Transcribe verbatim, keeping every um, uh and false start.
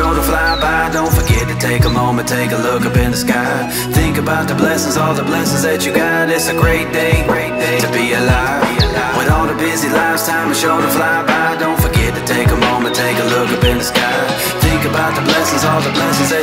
sure to fly by. Don't forget to take a moment, take a look up in the sky. Think about the blessings, all the blessings that you got. It's a great day, great day to be alive. With all the busy lives, time is sure to fly by. Don't forget to take a moment, take a look up in the sky. Think about the blessings, all the blessings that